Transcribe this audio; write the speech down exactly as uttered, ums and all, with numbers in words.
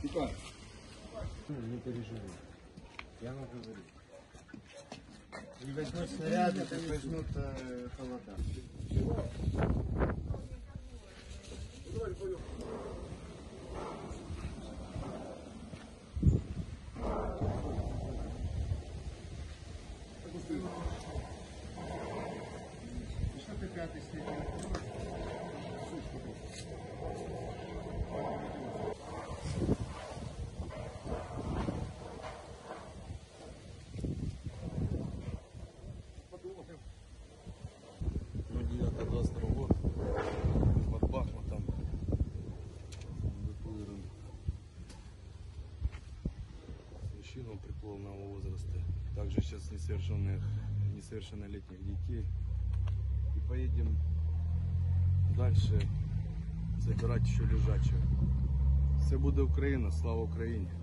Не переживай. Я вам говорю. И возьмут снаряды, и возьмут э, холода. Что ты пятый следил? девятое двадцать второй год под Бахмутом эвакуируем мужчину преклонного возраста, также сейчас несовершенных, несовершеннолетних детей, и поедем дальше забирать еще лежачего. Все буде Україна, слава Україні!